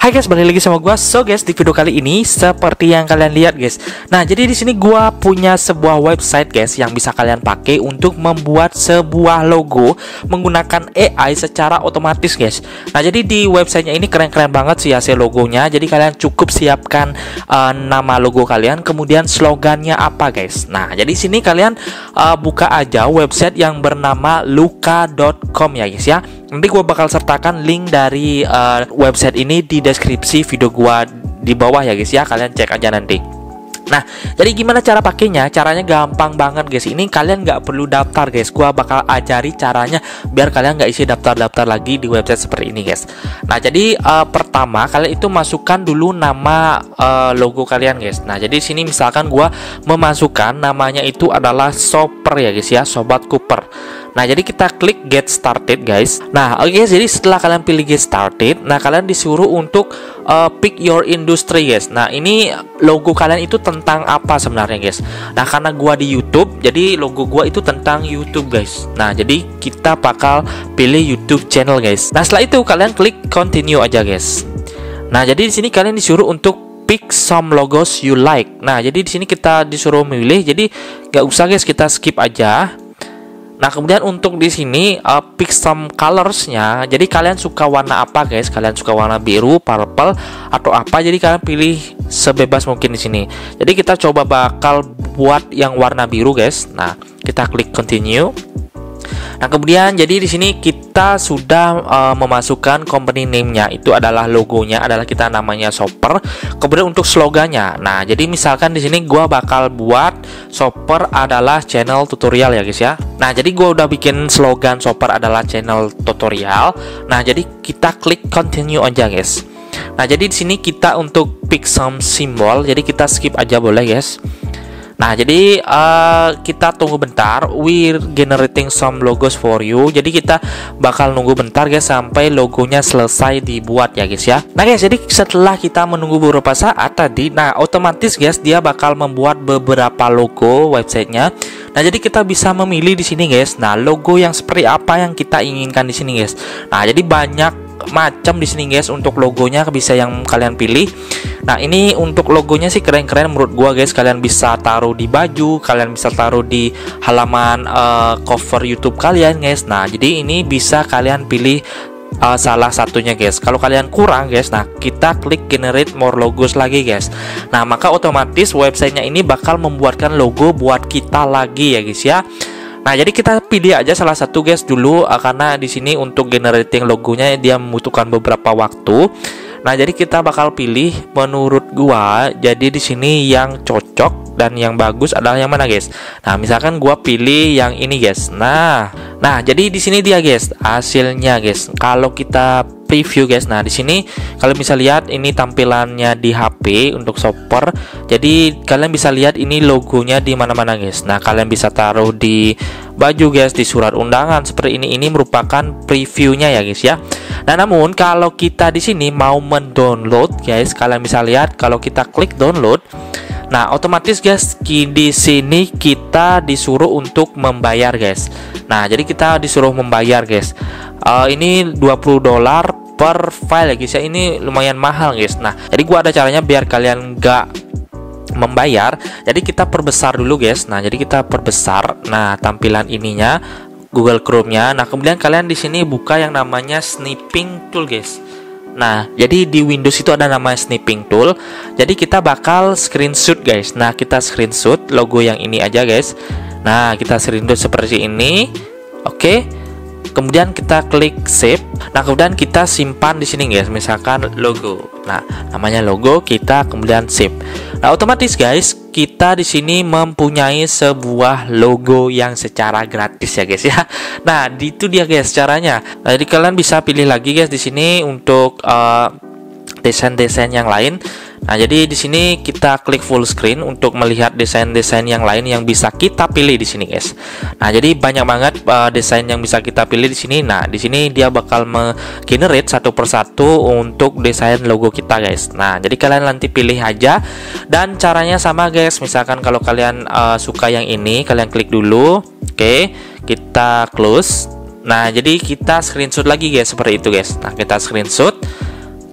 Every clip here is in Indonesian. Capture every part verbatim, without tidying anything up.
Hai guys, balik lagi sama gua. So guys, di video kali ini seperti yang kalian lihat guys. Nah, jadi di sini gua punya sebuah website guys yang bisa kalian pakai untuk membuat sebuah logo menggunakan A I secara otomatis guys. Nah, jadi di websitenya ini keren-keren banget sih hasil logonya. Jadi kalian cukup siapkan uh, nama logo kalian, kemudian slogannya apa guys. Nah, jadi sini kalian uh, buka aja website yang bernama luka dot com ya guys ya. Nanti gue bakal sertakan link dari uh, website ini di deskripsi video gue di bawah ya guys ya. Kalian cek aja nanti. Nah, jadi gimana cara pakainya? Caranya gampang banget guys. Ini kalian nggak perlu daftar guys. Gua bakal ajari caranya biar kalian nggak isi daftar-daftar lagi di website seperti ini guys. Nah, jadi uh, pertama kalian itu masukkan dulu nama uh, logo kalian guys. Nah, jadi sini misalkan gua memasukkan namanya itu adalah Shopper ya guys ya, Sobat Cooper. Nah, jadi kita klik get started guys. Nah, oke okay, jadi setelah kalian pilih get started, nah kalian disuruh untuk uh, pick your industry guys. Nah, ini logo kalian itu tentang apa sebenarnya guys. Nah, karena gua di YouTube, jadi logo gua itu tentang YouTube guys. Nah, jadi kita bakal pilih YouTube channel guys. Nah, setelah itu kalian klik continue aja guys. Nah, jadi di sini kalian disuruh untuk pick some logos you like. Nah, jadi di sini kita disuruh memilih. Jadi nggak usah guys, kita skip aja. Nah, kemudian untuk di sini uh, pick some colorsnya. Jadi kalian suka warna apa guys? Kalian suka warna biru, purple atau apa? Jadi kalian pilih sebebas mungkin di sini. Jadi kita coba bakal buat yang warna biru guys. Nah, kita klik continue. Nah, kemudian jadi di sini kita sudah uh, memasukkan company name-nya, itu adalah logonya, adalah kita namanya Shopper. Kemudian untuk slogannya, nah jadi misalkan di sini gua bakal buat Shopper adalah channel tutorial ya guys ya. Nah, jadi gua udah bikin slogan Shopper adalah channel tutorial. Nah, jadi kita klik continue aja guys. Nah, jadi di sini kita untuk pick some symbol, jadi kita skip aja boleh guys. Nah, jadi uh, kita tunggu bentar. We're generating some logos for you. Jadi kita bakal nunggu bentar guys sampai logonya selesai dibuat ya guys ya. Nah guys, jadi setelah kita menunggu beberapa saat tadi, nah otomatis guys dia bakal membuat beberapa logo websitenya. Nah, jadi kita bisa memilih di sini guys. Nah, logo yang seperti apa yang kita inginkan di sini guys. Nah, jadi banyak macam di sini guys untuk logonya bisa yang kalian pilih. Nah, ini untuk logonya sih keren-keren menurut gua guys. Kalian bisa taruh di baju, kalian bisa taruh di halaman uh, cover YouTube kalian guys. Nah, jadi ini bisa kalian pilih uh, salah satunya guys. Kalau kalian kurang guys, nah kita klik generate more logos lagi guys. Nah, maka otomatis websitenya ini bakal membuatkan logo buat kita lagi ya guys ya. Nah, jadi kita pilih aja salah satu guys dulu uh, karena di sini untuk generating logonya dia membutuhkan beberapa waktu. Nah, jadi kita bakal pilih menurut gua. Jadi di sini yang cocok dan yang bagus adalah yang mana guys? Nah, misalkan gua pilih yang ini guys. Nah, nah jadi di sini dia guys hasilnya guys. Kalau kita preview guys, nah di sini kalian bisa lihat ini tampilannya di H P untuk Shopper. Jadi kalian bisa lihat ini logonya di mana-mana guys. Nah, kalian bisa taruh di baju guys, di surat undangan seperti ini. Ini merupakan previewnya ya guys ya. Nah, namun kalau kita di sini mau mendownload guys, kalian bisa lihat kalau kita klik download. Nah, otomatis guys di sini kita disuruh untuk membayar guys. Nah, jadi kita disuruh membayar guys. Uh, ini dua puluh dolar per file ya guys ya. Ini lumayan mahal guys. Nah, jadi gua ada caranya biar kalian nggak membayar. Jadi kita perbesar dulu guys. Nah, jadi kita perbesar. Nah, tampilan ininya Google Chrome-nya. Nah, kemudian kalian di sini buka yang namanya snipping tool guys. Nah, jadi di Windows itu ada nama snipping tool. Jadi kita bakal screenshot guys. Nah, kita screenshot logo yang ini aja guys. Nah, kita screenshot seperti ini. Oke. Kemudian kita klik save. Nah, kemudian kita simpan di sini guys, misalkan logo. Nah, namanya logo, kita kemudian save. Nah, otomatis guys, kita di sini mempunyai sebuah logo yang secara gratis ya guys ya. Nah, itu dia guys caranya. Nah, jadi kalian bisa pilih lagi guys di sini untuk uh, desain-desain yang lain. Nah, jadi di sini kita klik full screen untuk melihat desain-desain yang lain yang bisa kita pilih di sini, guys. Nah, jadi banyak banget uh, desain yang bisa kita pilih di sini. Nah, di sini dia bakal me-generate satu persatu untuk desain logo kita, guys. Nah, jadi kalian nanti pilih aja dan caranya sama, guys. Misalkan kalau kalian uh, suka yang ini, kalian klik dulu. Oke, kita close. Nah, jadi kita screenshot lagi, guys, seperti itu, guys. Nah, kita screenshot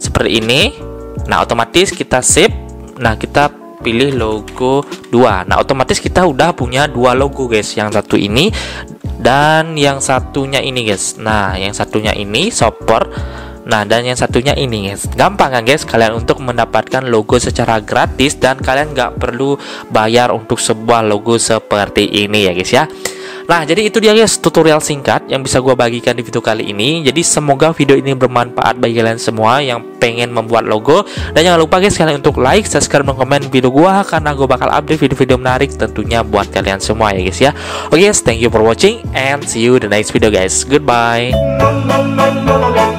seperti ini. Nah, otomatis kita save. Nah, kita pilih logo dua. Nah, otomatis kita udah punya dua logo guys, yang satu ini dan yang satunya ini guys. Nah, yang satunya ini shopper. Nah, dan yang satunya ini guys. Gampang kan guys kalian untuk mendapatkan logo secara gratis, dan kalian nggak perlu bayar untuk sebuah logo seperti ini ya guys ya. Nah, jadi itu dia guys tutorial singkat yang bisa gue bagikan di video kali ini. Jadi semoga video ini bermanfaat bagi kalian semua yang pengen membuat logo. Dan jangan lupa guys kalian untuk like, subscribe, dan komen video gue, karena gue bakal update video-video menarik tentunya buat kalian semua ya guys ya. Oke guys, thank you for watching and see you the next video guys. Goodbye.